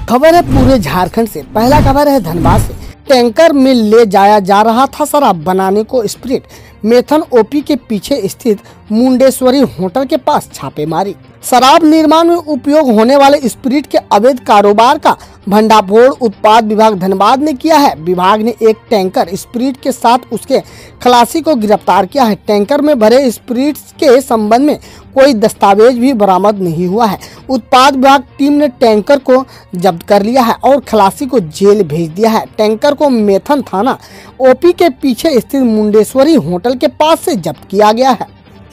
खबर है पूरे झारखंड से। पहला खबर है धनबाद से। टैंकर में ले जाया जा रहा था शराब बनाने को स्प्रिट। मेथन ओपी के पीछे स्थित मुंडेश्वरी होटल के पास छापेमारी। शराब निर्माण में उपयोग होने वाले स्प्रिट के अवैध कारोबार का भंडाफोड़ उत्पाद विभाग धनबाद ने किया है। विभाग ने एक टैंकर स्प्रिट के साथ उसके खलासी को गिरफ्तार किया है। टैंकर में भरे स्प्रिट के संबंध में कोई दस्तावेज भी बरामद नहीं हुआ है। उत्पाद विभाग टीम ने टैंकर को जब्त कर लिया है और खलासी को जेल भेज दिया है। टैंकर को मेथन थाना ओपी के पीछे स्थित मुंडेश्वरी होटल के पास से जब्त किया गया है।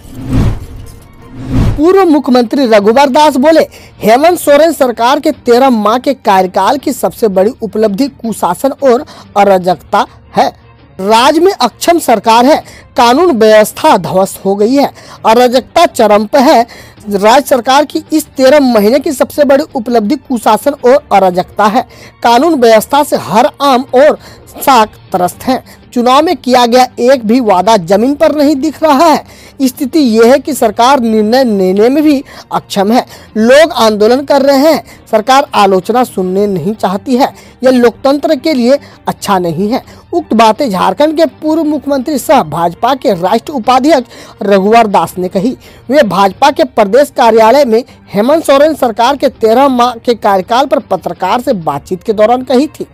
पूर्व मुख्यमंत्री रघुवर दास बोले, हेमंत सोरेन सरकार के 13 माह के कार्यकाल की सबसे बड़ी उपलब्धि कुशासन और अराजकता है। राज्य में अक्षम सरकार है, कानून व्यवस्था ध्वस्त हो गई है, अराजकता चरम पर है। राज्य सरकार की इस 13 महीने की सबसे बड़ी उपलब्धि कुशासन और अराजकता है। कानून व्यवस्था से हर आम और साख त्रस्त है। चुनाव में किया गया एक भी वादा जमीन पर नहीं दिख रहा है। स्थिति यह है कि सरकार निर्णय लेने में भी अक्षम है। लोग आंदोलन कर रहे हैं, सरकार आलोचना सुनने नहीं चाहती है। यह लोकतंत्र के लिए अच्छा नहीं है। उक्त बातें झारखंड के पूर्व मुख्यमंत्री सह भाजपा के राष्ट्रीय उपाध्यक्ष रघुवर दास ने कही। वे भाजपा के प्रदेश कार्यालय में हेमंत सोरेन सरकार के 13 माह के कार्यकाल पर पत्रकार से बातचीत के दौरान कही थी।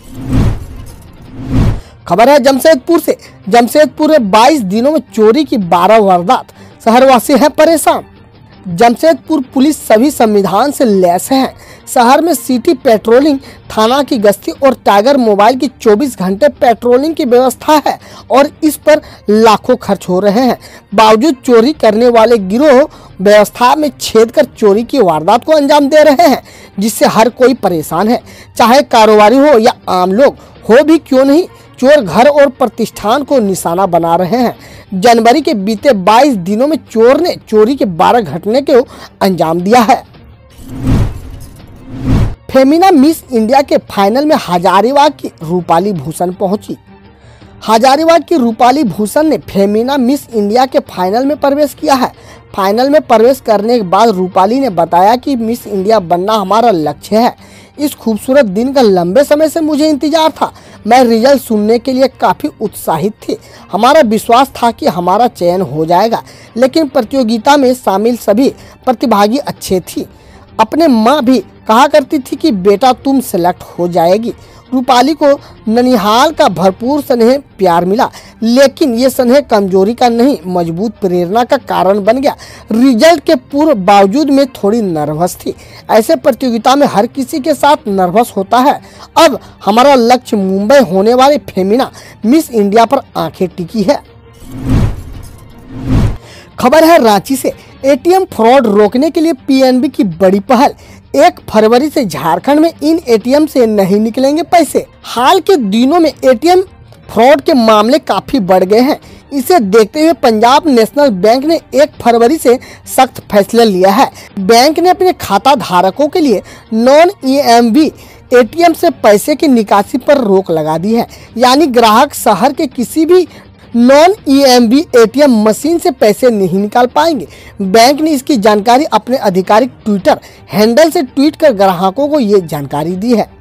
खबर है जमशेदपुर से। जमशेदपुर में 22 दिनों में चोरी की 12 वारदात, शहरवासी हैं परेशान। जमशेदपुर पुलिस सभी संविधान से लैस है। शहर में सिटी पेट्रोलिंग, थाना की गश्ती और टाइगर मोबाइल की 24 घंटे पेट्रोलिंग की व्यवस्था है और इस पर लाखों खर्च हो रहे हैं। बावजूद चोरी करने वाले गिरोह व्यवस्था में छेद कर चोरी की वारदात को अंजाम दे रहे हैं, जिससे हर कोई परेशान है, चाहे कारोबारी हो या आम लोग हो भी क्यों नहीं। चोर घर और प्रतिष्ठान को निशाना बना रहे हैं। जनवरी के बीते 22 दिनों में चोर ने चोरी के 12 घटने को अंजाम दिया है। फेमिना मिस इंडिया के फाइनल में हजारीबाग की रूपाली भूषण पहुंची। हजारीबाग की रूपाली भूषण ने फेमिना मिस इंडिया के फाइनल में प्रवेश किया है। फाइनल में प्रवेश करने के बाद रूपाली ने बताया कि मिस इंडिया बनना हमारा लक्ष्य है। इस खूबसूरत दिन का लंबे समय से मुझे इंतजार था। मैं रिजल्ट सुनने के लिए काफ़ी उत्साहित थी। हमारा विश्वास था कि हमारा चयन हो जाएगा, लेकिन प्रतियोगिता में शामिल सभी प्रतिभागी अच्छे थी। अपने माँ भी कहा करती थी कि बेटा तुम सेलेक्ट हो जाएगी। रूपाली को ननिहाल का भरपूर स्नेह प्यार मिला, लेकिन ये स्नेह कमजोरी का नहीं, मजबूत प्रेरणा का कारण बन गया। रिजल्ट के पूर्व बावजूद में थोड़ी नर्वस थी। ऐसे प्रतियोगिता में हर किसी के साथ नर्वस होता है। अब हमारा लक्ष्य मुंबई होने वाले फेमिना मिस इंडिया पर आंखें टिकी है। खबर है रांची से। एटीएम फ्रॉड रोकने के लिए पीएनबी की बड़ी पहल। 1 फरवरी से झारखंड में इन एटीएम से नहीं निकलेंगे पैसे। हाल के दिनों में एटीएम फ्रॉड के मामले काफी बढ़ गए हैं। इसे देखते हुए पंजाब नेशनल बैंक ने 1 फरवरी से सख्त फैसला लिया है। बैंक ने अपने खाता धारकों के लिए नॉन ईएमवी एटीएम से पैसे की निकासी पर रोक लगा दी है। यानी ग्राहक शहर के किसी भी नॉन ईएमवी एटीएम मशीन से पैसे नहीं निकाल पाएंगे। बैंक ने इसकी जानकारी अपने आधिकारिक ट्विटर हैंडल से ट्वीट कर ग्राहकों को ये जानकारी दी है।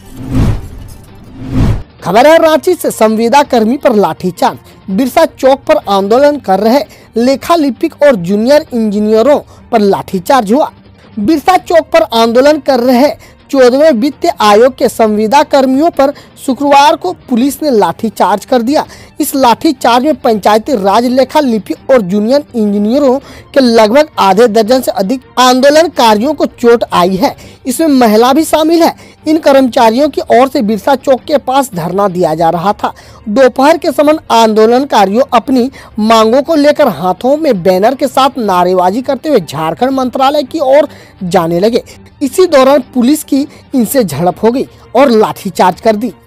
खबर है रांची से। संविदा कर्मी पर लाठीचार्ज। बिरसा चौक पर आंदोलन कर रहे लेखा लिपिक और जूनियर इंजीनियरों पर लाठीचार्ज हुआ। बिरसा चौक पर आंदोलन कर रहे 14वें वित्त आयोग के संविदा कर्मियों पर शुक्रवार को पुलिस ने लाठीचार्ज कर दिया। इस लाठीचार्ज में पंचायती राज, लेखा लिपिक और जूनियर इंजीनियरों के लगभग आधे दर्जन से अधिक आंदोलनकारियों को चोट आई है। इसमें महिला भी शामिल है। इन कर्मचारियों की ओर से बिरसा चौक के पास धरना दिया जा रहा था। दोपहर के समय आंदोलनकारियों अपनी मांगों को लेकर हाथों में बैनर के साथ नारेबाजी करते हुए झारखंड मंत्रालय की ओर जाने लगे। इसी दौरान पुलिस की इनसे झड़प हो गई और लाठीचार्ज कर दी।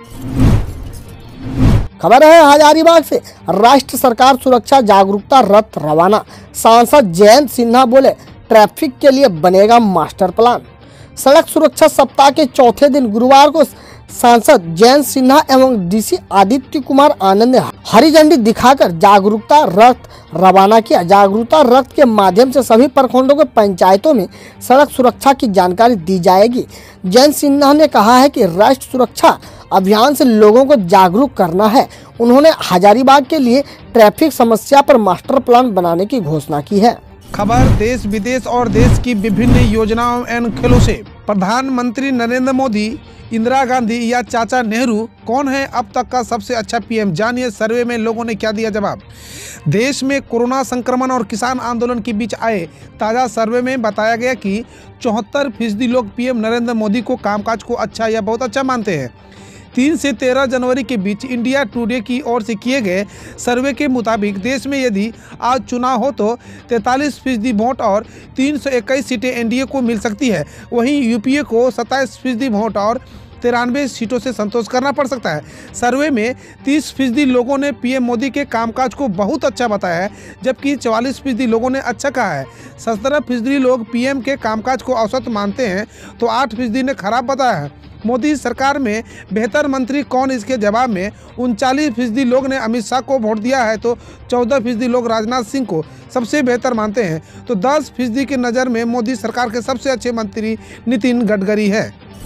खबर है हजारीबाग से। राष्ट्र सरकार सुरक्षा जागरूकता रथ रवाना। सांसद जयंत सिन्हा बोले, ट्रैफिक के लिए बनेगा मास्टर प्लान। सड़क सुरक्षा सप्ताह के चौथे दिन गुरुवार को सांसद जयंत सिन्हा एवं डीसी आदित्य कुमार आनंद ने हरी झंडी दिखाकर जागरूकता रथ रवाना किया। जागरूकता रथ के माध्यम से सभी प्रखंडों के पंचायतों में सड़क सुरक्षा की जानकारी दी जाएगी। जयंत सिन्हा ने कहा है कि राष्ट्रीय सुरक्षा अभियान से लोगों को जागरूक करना है। उन्होंने हजारीबाग के लिए ट्रैफिक समस्या पर मास्टर प्लान बनाने की घोषणा की है। खबर देश विदेश और देश की विभिन्न योजनाओं एवं खेलों से। प्रधानमंत्री नरेंद्र मोदी, इंदिरा गांधी या चाचा नेहरू, कौन है अब तक का सबसे अच्छा पीएम? जानिए सर्वे में लोगों ने क्या दिया जवाब। देश में कोरोना संक्रमण और किसान आंदोलन के बीच आए ताज़ा सर्वे में बताया गया कि 74% लोग पीएम नरेंद्र मोदी को कामकाज को अच्छा या बहुत अच्छा मानते हैं। 3 से 13 जनवरी के बीच इंडिया टुडे की ओर से किए गए सर्वे के मुताबिक देश में यदि आज चुनाव हो तो 43% वोट और 321 सीटें एनडीए को मिल सकती है। वहीं यूपीए को 27% वोट और 93 सीटों से संतोष करना पड़ सकता है। सर्वे में 30% लोगों ने पीएम मोदी के कामकाज को बहुत अच्छा बताया है, जबकि 44% लोगों ने अच्छा कहा है। 17% लोग पीएम के कामकाज को औसत मानते हैं तो 8% ने खराब बताया है। मोदी सरकार में बेहतर मंत्री कौन? इसके जवाब में 39% लोग ने अमित शाह को वोट दिया है तो 14% लोग राजनाथ सिंह को सबसे बेहतर मानते हैं। तो 10% की नज़र में मोदी सरकार के सबसे अच्छे मंत्री नितिन गडकरी है।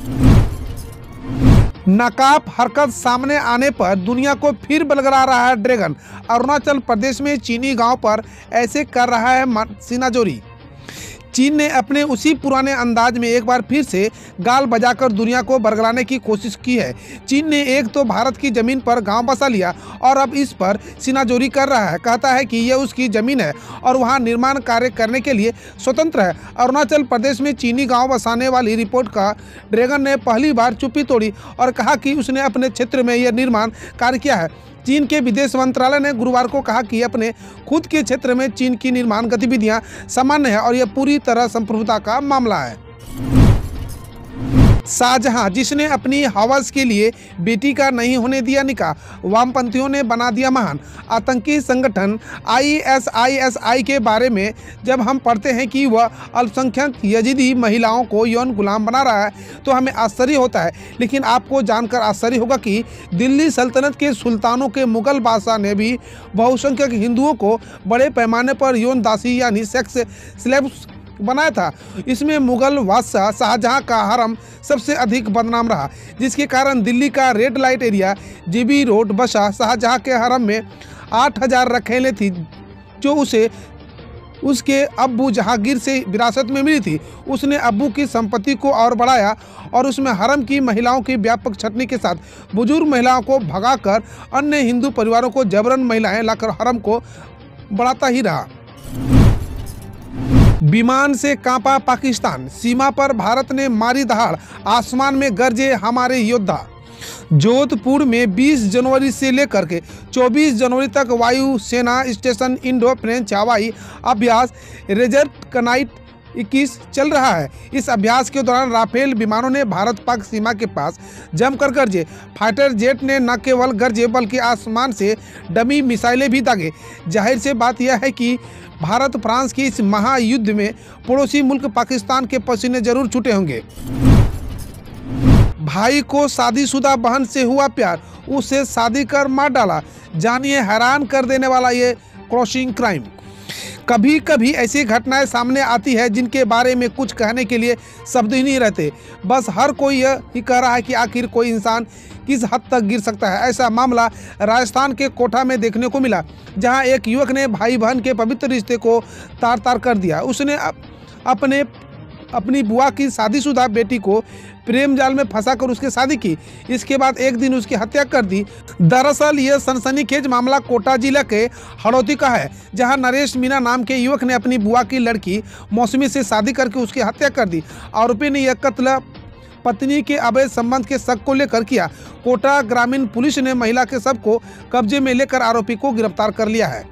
नाकाब हरकत सामने आने पर दुनिया को फिर बलगरा रहा है ड्रैगन। अरुणाचल प्रदेश में चीनी गांव पर ऐसे कर रहा है सीनाजोरी। चीन ने अपने उसी पुराने अंदाज में एक बार फिर से गाल बजाकर दुनिया को बरगलाने की कोशिश की है। चीन ने एक तो भारत की जमीन पर गांव बसा लिया और अब इस पर सीनाजोरी कर रहा है। कहता है कि यह उसकी जमीन है और वहां निर्माण कार्य करने के लिए स्वतंत्र है। अरुणाचल प्रदेश में चीनी गांव बसाने वाली रिपोर्ट का ड्रैगन ने पहली बार चुप्पी तोड़ी और कहा कि उसने अपने क्षेत्र में यह निर्माण कार्य किया है। चीन के विदेश मंत्रालय ने गुरुवार को कहा कि अपने खुद के क्षेत्र में चीन की निर्माण गतिविधियां सामान्य है और यह पूरी तरह संप्रभुता का मामला है। शाहजहां जिसने अपनी हवस के लिए बेटी का नहीं होने दिया निकाह, वामपंथियों ने बना दिया महान। आतंकी संगठन ISIS के बारे में जब हम पढ़ते हैं कि वह अल्पसंख्यक यजीदी महिलाओं को यौन गुलाम बना रहा है तो हमें आश्चर्य होता है। लेकिन आपको जानकर आश्चर्य होगा कि दिल्ली सल्तनत के सुल्तानों के मुगल बादशाह ने भी बहुसंख्यक हिंदुओं को बड़े पैमाने पर यौन दासी यानी सेक्स स्लेव्स बनाया था। इसमें मुगल बादशाह शाहजहां का हरम सबसे अधिक बदनाम रहा, जिसके कारण दिल्ली का red light area GB road बसा। शाहजहां के हरम में 8000 रखेलें थी जो उसे उसके अब्बू जहांगीर से विरासत में मिली थी। उसने अब्बू की संपत्ति को और बढ़ाया और उसमें हरम की महिलाओं की व्यापक छटनी के साथ बुजुर्ग महिलाओं को भगाकर अन्य हिंदू परिवारों को जबरन महिलाएं लाकर हरम को बढ़ाता ही रहा। विमान से कांपा पाकिस्तान, सीमा पर भारत ने मारी दहाड़, आसमान में गरजे हमारे योद्धा। जोधपुर में 20 जनवरी से लेकर के 24 जनवरी तक वायु सेना स्टेशन इंडो फ्रेंच हवाई अभ्यास रेजर्ट कनाइट 21 चल रहा है। इस अभ्यास के दौरान राफेल विमानों ने भारत पाक सीमा के पास जमकर गरजे। फाइटर जेट ने न केवल गरजे बल्कि आसमान से डमी मिसाइलें भी दागे। जाहिर से बात यह है कि भारत फ्रांस के इस महायुद्ध में पड़ोसी मुल्क पाकिस्तान के पसीने जरूर छूटे होंगे। भाई को शादीशुदा बहन से हुआ प्यार, उसे शादी कर मार डाला। जानिए हैरान कर देने वाला ये क्रॉसिंग क्राइम। कभी कभी ऐसी घटनाएं सामने आती है जिनके बारे में कुछ कहने के लिए शब्द ही नहीं रहते। बस हर कोई यह ही कह रहा है कि आखिर कोई इंसान किस हद तक गिर सकता है। ऐसा मामला राजस्थान के कोटा में देखने को मिला, जहां एक युवक ने भाई बहन के पवित्र रिश्ते को तार तार कर दिया। उसने अपनी बुआ की शादीशुदा बेटी को प्रेम जाल में फंसाकर उसकी शादी की। इसके बाद एक दिन उसकी हत्या कर दी। दरअसल यह सनसनीखेज मामला कोटा जिला के हड़ौती का है, जहां नरेश मीना नाम के युवक ने अपनी बुआ की लड़की मौसमी से शादी करके उसकी हत्या कर दी। आरोपी ने यह कत्ल पत्नी के अवैध संबंध के शक को लेकर किया। कोटा ग्रामीण पुलिस ने महिला के शव को कब्जे में लेकर आरोपी को गिरफ्तार कर लिया है।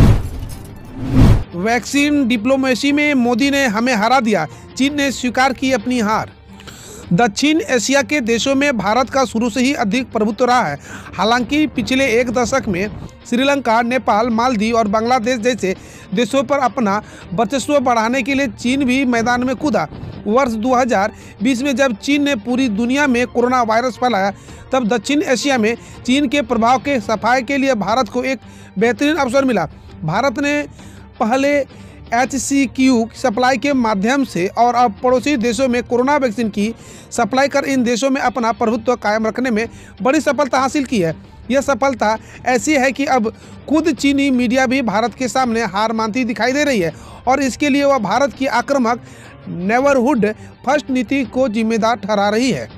वैक्सीन डिप्लोमेसी में मोदी ने हमें हरा दिया, चीन ने स्वीकार की अपनी हार। दक्षिण एशिया के देशों में भारत का शुरू से ही अधिक प्रभुत्व रहा है। हालांकि पिछले एक दशक में श्रीलंका, नेपाल, मालदीव और बांग्लादेश जैसे देशों पर अपना वर्चस्व बढ़ाने के लिए चीन भी मैदान में कूदा। वर्ष 2020 में जब चीन ने पूरी दुनिया में कोरोना वायरस फैलाया, तब दक्षिण एशिया में चीन के प्रभाव के सफाई के लिए भारत को एक बेहतरीन अवसर मिला। भारत ने पहले HCQ सप्लाई के माध्यम से और अब पड़ोसी देशों में कोरोना वैक्सीन की सप्लाई कर इन देशों में अपना प्रभुत्व कायम रखने में बड़ी सफलता हासिल की है। यह सफलता ऐसी है कि अब खुद चीनी मीडिया भी भारत के सामने हार मानती दिखाई दे रही है और इसके लिए वह भारत की आक्रामक नेबरहुड फर्स्ट नीति को जिम्मेदार ठहरा रही है।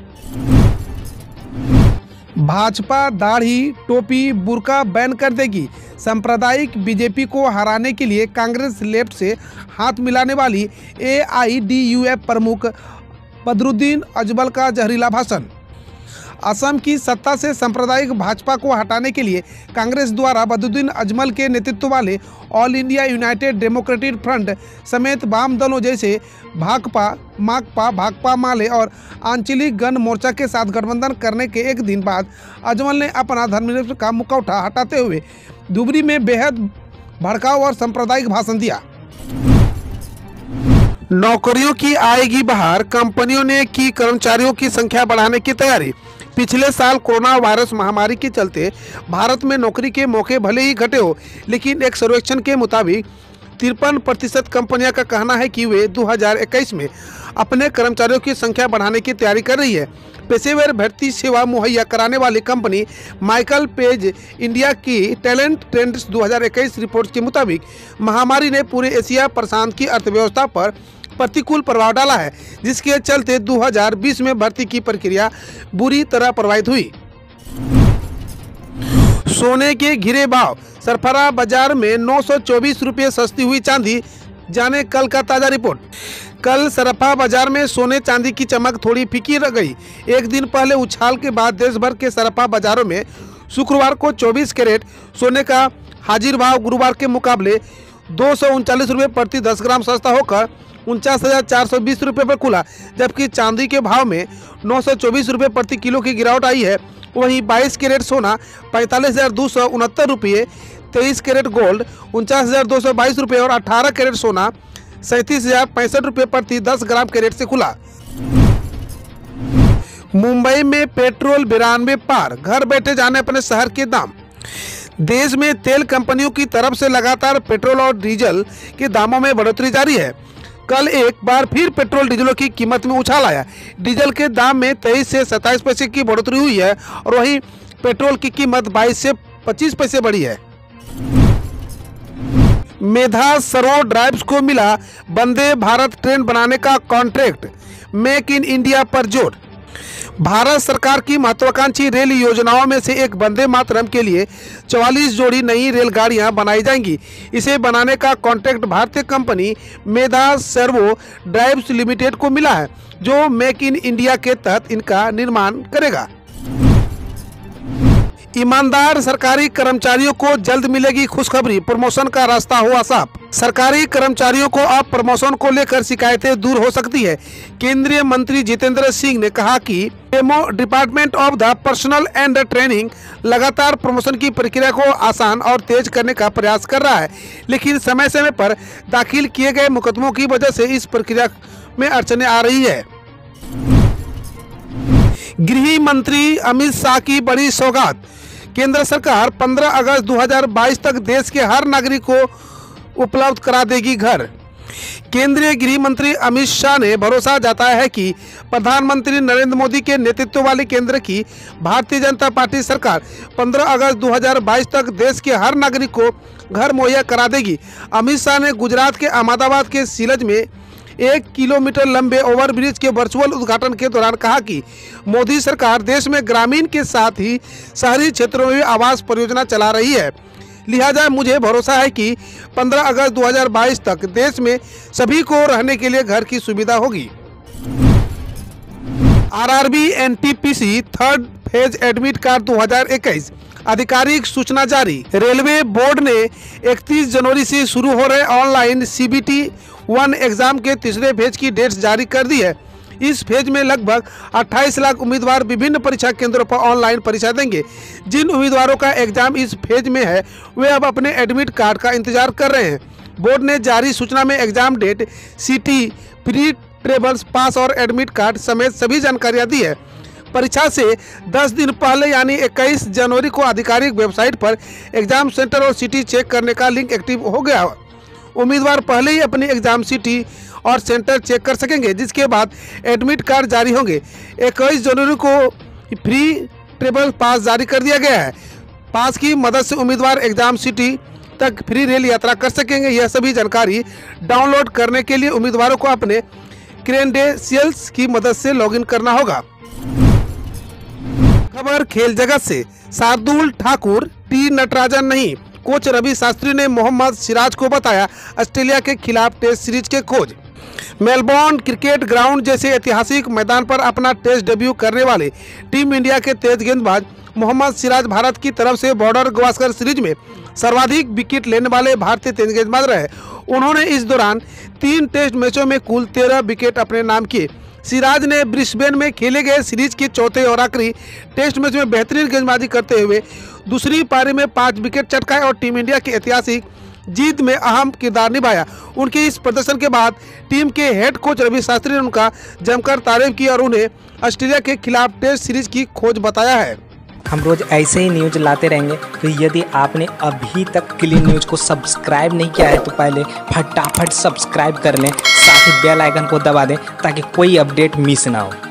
भाजपा दाढ़ी, टोपी, बुर्का बैन कर देगी। सांप्रदायिक बीजेपी को हराने के लिए कांग्रेस लेफ्ट से हाथ मिलाने वाली AIDUF प्रमुख बदरुद्दीन अजमल का जहरीला भाषण। असम की सत्ता से सांप्रदायिक भाजपा को हटाने के लिए कांग्रेस द्वारा बदरुद्दीन अजमल के नेतृत्व वाले all India united democratic front समेत वाम दलों जैसे भाकपा, माकपा, भाकपा माले और आंचलिक गण मोर्चा के साथ गठबंधन करने के एक दिन बाद अजमल ने अपना धर्मनिरपेक्ष का मुखौटा हटाते हुए धुबरी में बेहद भड़काऊ और सांप्रदायिक भाषण दिया। नौकरियों की आएगी बहार, कंपनियों ने की कर्मचारियों की संख्या बढ़ाने की तैयारी। पिछले साल कोरोना वायरस महामारी के चलते भारत में नौकरी के मौके भले ही घटे हो, लेकिन एक सर्वेक्षण के मुताबिक 53% कंपनियां का कहना है कि वे 2021 में अपने कर्मचारियों की संख्या बढ़ाने की तैयारी कर रही है। पेशेवर भर्ती सेवा मुहैया कराने वाली कंपनी माइकल पेज इंडिया की टैलेंट ट्रेंड्स 2021 रिपोर्ट के मुताबिक महामारी ने पूरे एशिया प्रशांत की अर्थव्यवस्था पर प्रतिकूल प्रभाव डाला है, जिसके चलते 2020 में भर्ती की प्रक्रिया बुरी तरह प्रभावित हुई। सोने के गिरे भाव, सरफरा बाजार में 924 रुपये सस्ती हुई चांदी। जाने कल का ताजा रिपोर्ट। कल सरफा बाजार में सोने चांदी की चमक थोड़ी फीकी रह गई। एक दिन पहले उछाल के बाद देश भर के सरफा बाजारों में शुक्रवार को 24 कैरेट सोने का हाजिर भाव गुरुवार के मुकाबले 239 रुपये प्रति 10 ग्राम सस्ता होकर 49,420 रुपये पर खुला, जबकि चांदी के भाव में 924 रुपये प्रति किलो की गिरावट आई है। वहीं 22 कैरेट सोना 45,269 रुपये, 23 कैरेट गोल्ड 49,222 रुपये और 18 कैरेट सोना 37,065 रुपये प्रति 10 ग्राम कैरेट से खुला। मुंबई में पेट्रोल 92 पार, घर बैठे जाने अपने शहर के दाम। देश में तेल कंपनियों की तरफ से लगातार पेट्रोल और डीजल के दामों में बढ़ोतरी जारी है। कल एक बार फिर पेट्रोल डीजलों की कीमत में उछाल आया। डीजल के दाम में 23 से 27 पैसे की बढ़ोतरी हुई है और वहीं पेट्रोल की कीमत 22 से 25 पैसे बढ़ी है। मेधा सरोवर ड्राइव्स को मिला वंदे भारत ट्रेन बनाने का कॉन्ट्रैक्ट, मेक इन इंडिया पर जोर। भारत सरकार की महत्वाकांक्षी रेल योजनाओं में से एक वंदे मातरम के लिए 44 जोड़ी नई रेलगाड़ियां बनाई जाएंगी। इसे बनाने का कॉन्ट्रैक्ट भारतीय company Medha servo drives limited को मिला है, जो मेक इन इंडिया के तहत इनका निर्माण करेगा। ईमानदार सरकारी कर्मचारियों को जल्द मिलेगी खुशखबरी, प्रमोशन का रास्ता हुआ साफ। सरकारी कर्मचारियों को अब प्रमोशन को लेकर शिकायतें दूर हो सकती है। केंद्रीय मंत्री जितेंद्र सिंह ने कहा कि department of the personnel and training लगातार प्रमोशन की प्रक्रिया को आसान और तेज करने का प्रयास कर रहा है, लेकिन समय समय पर दाखिल किए गए मुकदमों की वजह से इस प्रक्रिया में अड़चनें आ रही है। गृह मंत्री अमित शाह की बड़ी सौगात, केंद्र सरकार 15 अगस्त 2022 तक देश के हर नागरिक को उपलब्ध करा देगी घर। केंद्रीय गृह मंत्री अमित शाह ने भरोसा जताया है कि प्रधानमंत्री नरेंद्र मोदी के नेतृत्व वाली केंद्र की भारतीय जनता पार्टी सरकार 15 अगस्त 2022 तक देश के हर नागरिक को घर मुहैया करा देगी। अमित शाह ने गुजरात के अहमदाबाद के सिलज में 1 किलोमीटर लंबे ओवरब्रिज के वर्चुअल उद्घाटन के दौरान कहा कि मोदी सरकार देश में ग्रामीण के साथ ही शहरी क्षेत्रों में भी आवास परियोजना चला रही है। लिहाजा मुझे भरोसा है कि 15 अगस्त 2022 तक देश में सभी को रहने के लिए घर की सुविधा होगी। RRB NTPC third phase admit card 2021 आधिकारिक सूचना जारी। रेलवे बोर्ड ने 31 जनवरी से शुरू हो रहे ऑनलाइन CBT 1 एग्जाम के तीसरे फेज की डेट्स जारी कर दी है। इस फेज में लगभग 28 लाख उम्मीदवार विभिन्न परीक्षा केंद्रों पर ऑनलाइन परीक्षा देंगे। जिन उम्मीदवारों का एग्जाम इस फेज में है वे अब अपने एडमिट कार्ड का इंतजार कर रहे हैं। बोर्ड ने जारी सूचना में exam date, city, pre travels pass और एडमिट कार्ड समेत सभी जानकारियां दी है। परीक्षा से 10 दिन पहले यानी 21 जनवरी को आधिकारिक वेबसाइट पर एग्जाम सेंटर और सिटी चेक करने का लिंक एक्टिव हो गया। उम्मीदवार पहले ही अपनी एग्जाम सिटी और सेंटर चेक कर सकेंगे, जिसके बाद एडमिट कार्ड जारी होंगे। 21 जनवरी को फ्री ट्रेवल पास जारी कर दिया गया है। पास की मदद से उम्मीदवार एग्जाम सिटी तक फ्री रेल यात्रा कर सकेंगे। यह सभी जानकारी डाउनलोड करने के लिए उम्मीदवारों को अपने क्रेडेंशियल्स की मदद से लॉगिन करना होगा। खबर खेल जगत से, शार्दुल ठाकुर, टी नटराजन नहीं, कोच रवि शास्त्री ने मोहम्मद सिराज को बताया ऑस्ट्रेलिया के खिलाफ टेस्ट सीरीज के कोच। मेलबोर्न क्रिकेट ग्राउंड जैसे ऐतिहासिक मैदान पर अपना टेस्ट डेब्यू करने वाले टीम इंडिया के तेज गेंदबाज मोहम्मद सिराज भारत की तरफ से बॉर्डर गावस्कर सीरीज में सर्वाधिक विकेट लेने वाले भारतीय तेज गेंदबाज रहे। उन्होंने इस दौरान 3 टेस्ट मैचों में कुल 13 विकेट अपने नाम किए। सिराज ने ब्रिस्बेन में खेले गए सीरीज के चौथे और आखिरी टेस्ट मैच में बेहतरीन गेंदबाजी करते हुए दूसरी पारी में 5 विकेट चटकाए और टीम इंडिया की ऐतिहासिक जीत में अहम किरदार निभाया। उनके इस प्रदर्शन के बाद टीम के हेड कोच रवि शास्त्री ने उनका जमकर तारीफ की और उन्हें ऑस्ट्रेलिया के खिलाफ टेस्ट सीरीज की खोज बताया है। हम रोज ऐसे ही न्यूज लाते रहेंगे, तो यदि आपने अभी तक क्लीन न्यूज को सब्सक्राइब नहीं किया है तो पहले फटाफट सब्सक्राइब कर लें, साथ ही बेल आइकन को दबा दें ताकि कोई अपडेट मिस ना हो।